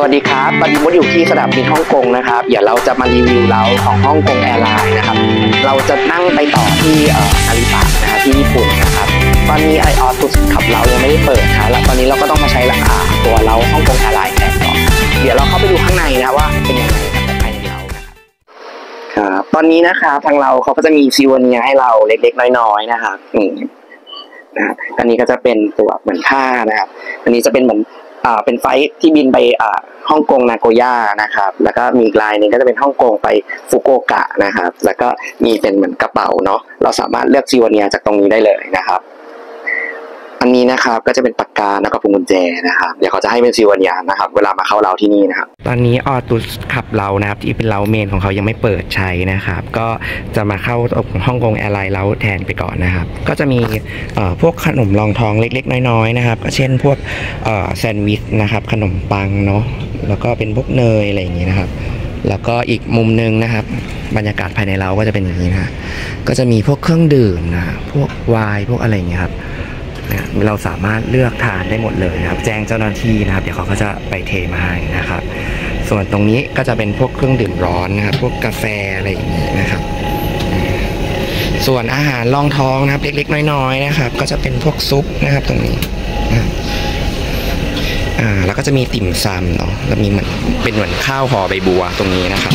วัสดีครับตอนนี้มดอยู่ที่สนามบินฮ่องกงนะครับเดี๋ยวเราจะมารีวิวเราของฮ่องกงแอร์ไลน์นะครับเราจะนั่งไปต่อที่อาริบะนะครับที่ญี่ปุ่นนะครับตอนนี้ออตุสขับเรายังไม่ได้เปิดครับแล้วตอนนี้เราก็ต้องมาใช้ตัวเราฮ่องกงแอร์ไลน์แทนก่อนเดี๋ยวเราเข้าไปดูข้างในนะว่าเป็นยังไงครับภายในเราครับตอนนี้นะครับทางเราเขาก็จะมีซีวเนียให้เราเล็กๆน้อยๆนะครับนะอันนี้ก็จะเป็นตัวเหมือนผ้านะครับอันนี้จะเป็นเหมือนเป็นไฟล์ที่บินไปฮ่องกงนาโกย่านะครับแล้วก็มีอีกลายนึงก็จะเป็นฮ่องกงไปฟุกุโอกะนะครับแล้วก็มีเป็นเหมือนกระเป๋าเนาะเราสามารถเลือกซีวเนียจากตรงนี้ได้เลยนะครับอันนี้นะครับก็จะเป็นปากกาแล้วก็พวงกุญแจนะครับเดี๋ยวเขาจะให้เป็นซีวเนียนะครับเวลามาเข้าเราที่นี่นะครับตอนนี้ออตุสขับเรานะครับที่เป็นเราเมนของเขายังไม่เปิดใช้นะครับก็จะมาเข้าฮ่องกงแอร์ไลน์เราแทนไปก่อนนะครับก็จะมีพวกขนมรองท้องเล็กๆน้อยๆนะครับก็เช่นพวกแซนด์วิชนะครับขนมปังเนาะแล้วก็เป็นพวกเนยอะไรอย่างงี้นะครับแล้วก็อีกมุมนึงนะครับบรรยากาศภายในเราก็จะเป็นอย่างนี้นะก็จะมีพวกเครื่องดื่มนะพวกไวน์พวกอะไรอย่างเงี้ยครับเราสามารถเลือกทานได้หมดเลยนะครับแจ้งเจ้าหน้าที่นะครับเดี๋ยวเขาก็จะไปเทมาให้นะครับส่วนตรงนี้ก็จะเป็นพวกเครื่องดื่มร้อนนะครับพวกกาแฟอะไรอย่างนี้นะครับส่วนอาหารรองท้องนะครับเล็กๆน้อยๆนะครับก็จะเป็นพวกซุปนะครับตรงนี้นะแล้วก็จะมีติ่มซำเนาะแล้วมีเหมือนข้าวห่อใบบัวตรงนี้นะครับ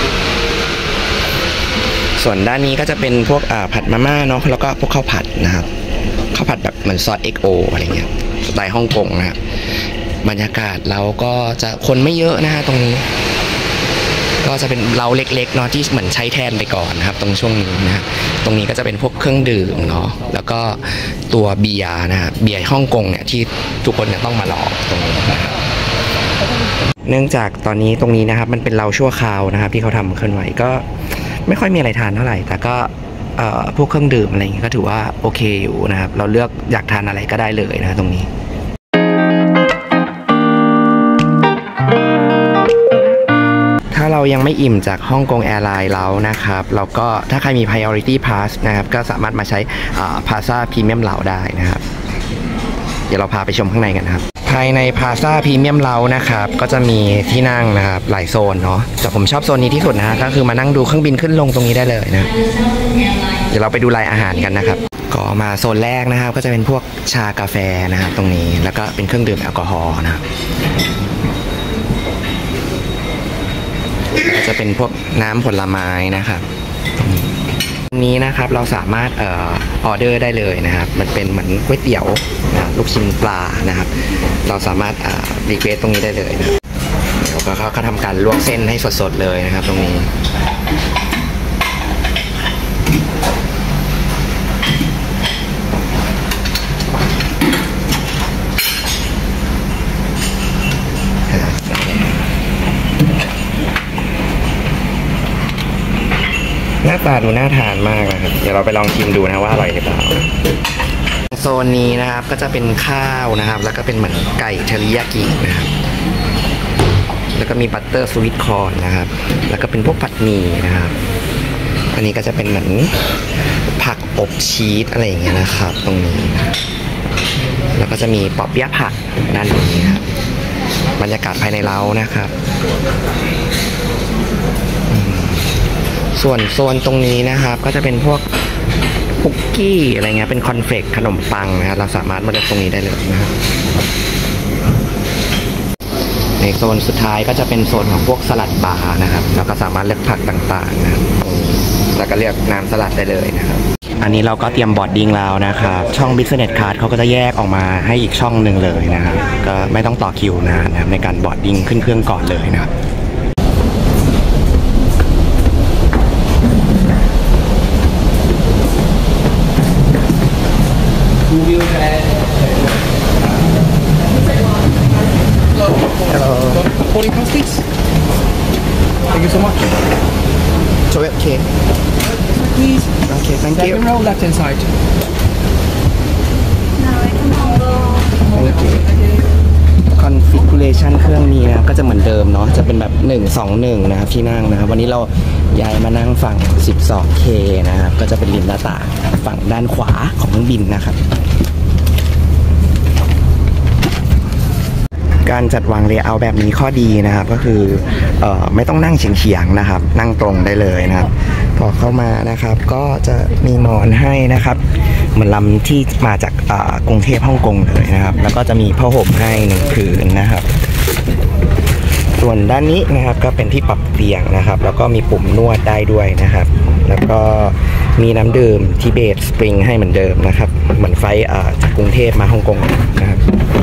ส่วนด้านนี้ก็จะเป็นพวกผัดมาม่าเนาะแล้วก็พวกข้าวผัดนะครับข้าวผัดแบบเหมือนซอส XO อะไรเงี้ยสไตล์ฮ่องกงนะครับบรรยากาศเราก็จะคนไม่เยอะนะฮะตรงนี้ก็จะเป็นเราเล็กๆเนาะที่เหมือนใช้แทนไปก่อนนะครับตรงช่วงนี้นะตรงนี้ก็จะเป็นพวกเครื่องดื่มเนาะแล้วก็ตัวเบียร์นะฮะเบียร์ฮ่องกงเนี่ยที่ทุกคนเนี่ยต้องมาลองตรงนี้นะครับเนื่องจากตอนนี้ตรงนี้นะครับมันเป็นเราชั่วคราวนะครับที่เขาทำขึ้นไว้ก็ไม่ค่อยมีอะไรทานเท่าไหร่แต่ก็พวกเครื่องดื่มอะไรอย่างเงี้ยก็ถือว่าโอเคอยู่นะครับเราเลือกอยากทานอะไรก็ได้เลยนะตรงนี้ถ้าเรายังไม่อิ่มจากฮ่องกงแอร์ไลน์แล้วนะครับเราก็ถ้าใครมี Priority Pass นะครับก็สามารถมาใช้Plaza Premium เราได้นะครับเดี๋ยวเราพาไปชมข้างในกันครับภายใน Plaza Premium เรานะครับก็จะมีที่นั่งนะครับหลายโซนเนาะแต่ผมชอบโซนนี้ที่สุดนะก็คือมานั่งดูเครื่องบินขึ้นลงตรงนี้ได้เลยนะเดี๋ยวเราไปดูรายอาหารกันนะครับก็มาโซนแรกนะครับก็จะเป็นพวกชากาแฟนะครับตรงนี้แล้วก็เป็นเครื่องดื่มแอลกอฮอล์นะครับก็จะเป็นพวกน้ำผลไม้นะครับตรงนี้นะครับเราสามารถออเดอร์ได้เลยนะครับมันเป็นเหมือนก๋วยเตี๋ยวนะลูกชิ้นปลานะครับเราสามารถรีเควสตรงนี้ได้เลยนะเดี๋ยวเขาทำการลวกเส้นให้สดๆเลยนะครับตรงนี้หน้าตาดูน่าทานมากนะครับเดี๋ยวเราไปลองชิมดูนะว่าอร่อยหรือเปล่าโซนนี้นะครับก็จะเป็นข้าวนะครับแล้วก็เป็นเหมือนไก่เทอริยากินะครับแล้วก็มีบัตเตอร์สวีทคอร์นนะครับแล้วก็เป็นพวกผัดหมี่นะครับอันนี้ก็จะเป็นเหมือนผักอบชีสอะไรอย่างเงี้ยนะครับตรงนี้แล้วก็จะมีปอเปี๊ยะผักด้านนี้ครับบรรยากาศภายในเล้านะครับส่วนโซนตรงนี้นะครับก็จะเป็นพวกคุกกี้อะไรเงี้ยเป็นคอนเฟกขนมปังนะครับเราสามารถมาเลือกตรงนี้ได้เลยนะครับในโซนสุดท้ายก็จะเป็นโซนของพวกสลัดบาร์นะครับเราก็สามารถเลือกผักต่างๆนะครับแล้วก็เลือกน้ำสลัดได้เลยนะครับอันนี้เราก็เตรียมบอร์ดดิ้งแล้วนะครับช่อง Business Card เขาก็จะแยกออกมาให้อีกช่องหนึ่งเลยนะครับก็ไม่ต้องต่อคิวนานนะครับในการบอร์ดดิ้งขึ้นเครื่องก่อนเลยนะครับ Holding hands, please. Thank you so much. So okay. Please. Okay, thank you. Second row, left hand side. Thank you. Configuration เครื่องนี้นะครับก็จะเหมือนเดิมเนาะจะเป็นแบบ121นะครับที่นั่งนะครับวันนี้เราย้ายมานั่งฝั่ง 12K นะครับก็จะเป็นริมหน้าต่างฝั่งด้านขวาของเครื่องบินนะครับการจัดวางเลเยอร์แบบนี้ข้อดีนะครับก็คือไม่ต้องนั่งเฉียงๆนะครับนั่งตรงได้เลยนะครับพอเข้ามานะครับก็จะมีหมอนให้นะครับเหมือนลำที่มาจากกรุงเทพฮ่องกงเลยนะครับแล้วก็จะมีผ้าห่มให้1 ผืนนะครับส่วนด้านนี้นะครับก็เป็นที่ปรับเตียงนะครับแล้วก็มีปุ่มนวดได้ด้วยนะครับแล้วก็มีน้ำดื่มทิเบตสปริงให้เหมือนเดิมนะครับเหมือนไฟจากกรุงเทพมาฮ่องกงนะครับ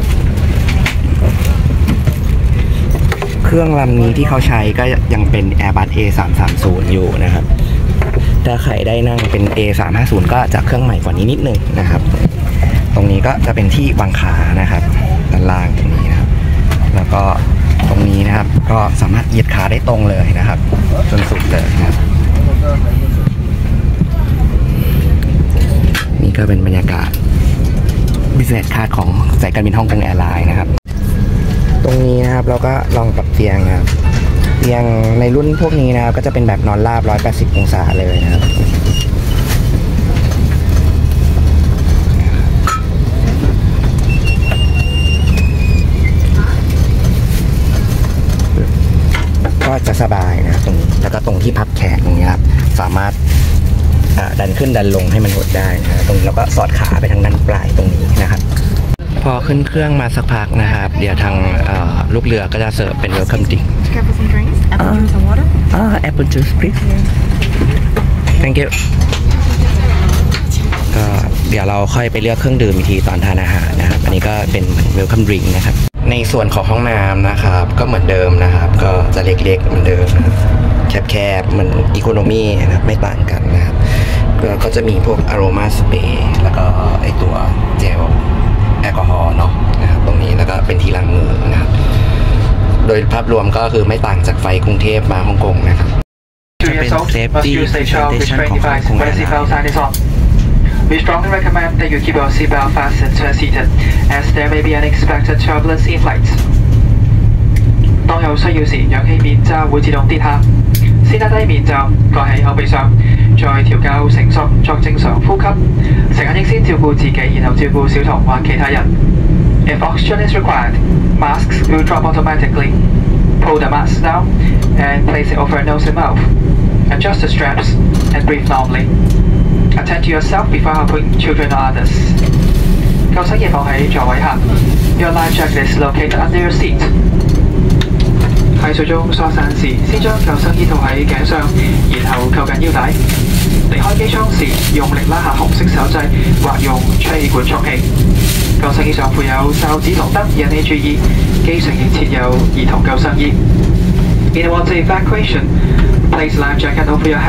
เครื่องลำนี้ที่เขาใช้ก็ยังเป็น Airbus A330 อยู่นะครับถ้าใครได้นั่งเป็น A350 ก็จะเครื่องใหม่กว่านี้นิดนึงนะครับตรงนี้ก็จะเป็นที่วางขานะครับด้านล่างตรงนี้นะครับแล้วก็ตรงนี้นะครับก็สามารถเหยียดขาได้ตรงเลยนะครับจนสุดเลยนะครับนี่ก็เป็นบรรยากาศ Business Class ของสายการบินฮ่องกงแอร์ไลน์นะครับตรงนี้นะครับเราก็ลองปรับเตียงนะครับเตียงในรุ่นพวกนี้นะครับก็จะเป็นแบบนอนราบ180 องศาเลยนะครับก็จะสบายนะตรงนี้แล้วก็ตรงที่พับแขนตรงนี้ครับสามารถดันขึ้นดันลงให้มันหดได้นะตรงนี้แล้วก็สอดขาไปทางด้านปลายตรงนี้นะครับพอขึ้นเครื่องมาสักพักนะครับเดี๋ยวทางลูกเรือก็จะเสิร์ฟเป็น welcome drink apple juice and water apple juice please thank you ก็เดี๋ยวเราค่อยไปเลือกเครื่องดื่มอีกทีตอนทานอาหารนะครับอันนี้ก็เป็น welcome drink นะครับในส่วนของห้องน้ำนะครับก็เหมือนเดิมนะครับก็จะเล็กๆเหมือนเดิมนะครับแคบๆเหมือนอีโคโนมี่นะครับไม่ต่างกันนะครับก็จะมีพวกอโรมาสเปรย์แล้วก็ไอตัวเจลแอลกอฮอล์เนาะนะครับตรงนี้แล้วก็เป็นที่ล้างมือนะครับโดยภาพรวมก็คือไม่ต่างจากไฟกรุงเทพมาฮ่องกงนะครับจะเป็น safety presentation ของฮ่องกงแอร์ไลน์ We strongly recommend that you keep your seatbelt fastened when seated, as there may be unexpected turbulence in flight. 當有需要時，氧氣面罩會自動跌下。先拉低面罩，蓋喺口鼻上，再調校繩索作正常呼吸。乘客應先照顧自己，然後照顧小童或其他人。If oxygen is required, masks will drop automatically. Pull the mask down and place it over nose and mouth. Adjust the straps and breathe normally.Attend to yourself before helping children or others. 救生衣放喺座位下。Your life jacket is located under your seat. 喺水中疏散時，先將救生衣套喺頸上，然後扣緊腰帶。離開機艙時，用力拉下紅色手掣，或用吹氣管充氣。救生衣上附有哨子同燈，引你注意。機上亦設有兒童救生衣。In water evacuation, place life jacket over your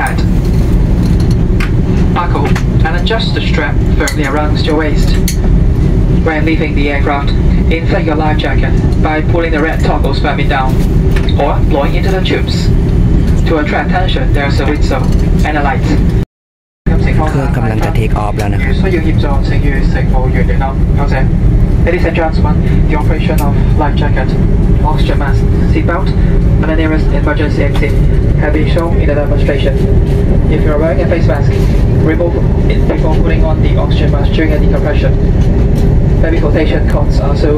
head.Buckle and adjust the strap firmly around your waist. When leaving the aircraft, inflate your life jacket by pulling the red toggles firmly down or blowing into the tubes. To attract attention, there's a whistle and a light. เครื่องกำลังจะ take off แล้วนะครับ需要協助請與乘務員聯絡，多謝。Ladies and gentlemen, the operation of life jacket, oxygen mask, seatbelt, and the nearest emergency exit have been shown in the demonstration. If you are wearing a face mask, remove it before putting on the oxygen mask during a decompression. Baby flotation cots are so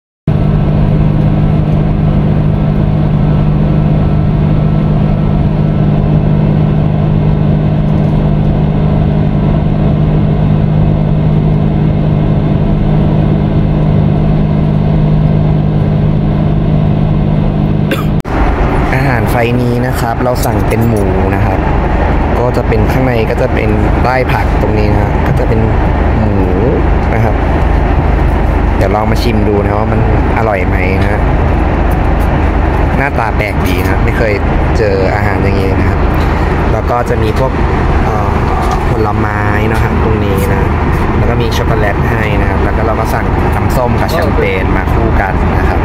ไฟนี้นะครับเราสั่งเป็นหมูนะครับก็จะเป็นข้างในก็จะเป็นไร่ผักตรงนี้นะก็จะเป็นหมูนะครับเดี๋ยวลองมาชิมดูนะว่ามันอร่อยไหมนะหน้าตาแปลกดีนะไม่เคยเจออาหารอย่างนี้นะครับแล้วก็จะมีพวกผลไม้นะครับตรงนี้นะแล้วก็มีช็อกโกแลตให้นะครับแล้วก็เราก็สั่งน้ำส้มกับแชมเปญมาคู่กันนะครับ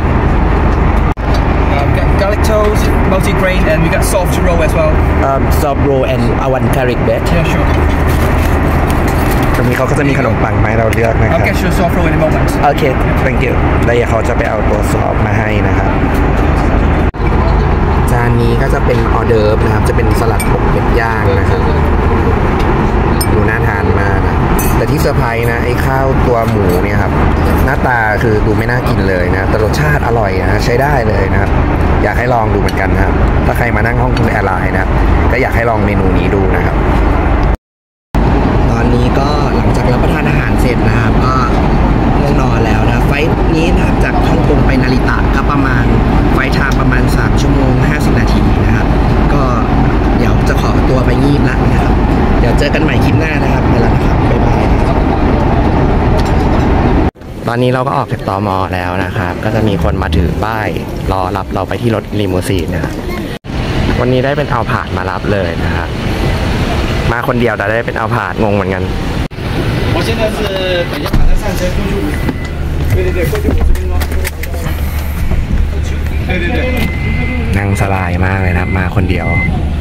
Garlic toast, multi-grain, and we got soft roll as well. Soft roll and one garlic bread. Yeah, sure. ตรงนี้เขาก็จะมีขนมปังมาให้เราเลือกนะครับ I'll get you a soft roll in a moment. Okay, thank you. แล้วเดี๋ยวเขาจะไปเอาตัวซอฟมาให้นะครับจานนี้ก็จะเป็นออเดิร์ฟนะครับจะเป็นสลัดหมกเป็ดย่างนะครับดูน่าทานมากนะแต่ที่เซอร์ไพรส์นะไอ้ข้าวตัวหมูเนี่ยครับหน้าตาคือดูไม่น่ากินเลยนะแต่รสชาติอร่อยนะใช้ได้เลยนะครับอยากให้ลองดูเหมือนกันนะครับถ้าใครมานั่งฮ่องกงแอร์ไลน์นะครับก็อยากให้ลองเมนูนี้ดูนะครับตอนนี้ก็หลังจากรับประทานอาหารเสร็จนะครับก็ง่วงนอนแล้วนะไฟล์นี้นะครับจากฮ่องกงไปนาริตะก็ประมาณไฟล์ไทม์ประมาณ3 ชั่วโมง 50 นาทีนะครับก็เดี๋ยวจะขอตัวไปงีบละนะครับเดี๋ยวเจอกันใหม่คลิปหน้านะครับไปแล้วนะครับบ๊ายบายตอนนี้เราก็ออกจากตม.แล้วนะครับก็จะมีคนมาถือป้ายรอรับเราไปที่รถลิมูซีนนะครับวันนี้ได้เป็นเอาผาดมารับเลยนะครับมาคนเดียวแต่ได้เป็นเอาผาดงงเหมือนกัน我现在是等一下马上上车过去对对对过去50分钟对对对นั่งสบายมากเลยนะครับมาคนเดียว